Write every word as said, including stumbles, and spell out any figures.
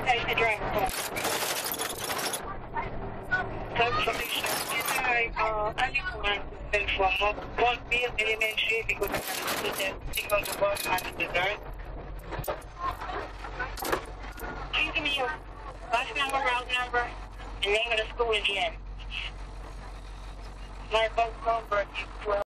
take the driver home. Confirmation. Can I, uh, I need to want to inform one bill elementary because I'm a student single the bus and the girl. Please give me your bus number, route number, and name of the school again. My bus number is twelve.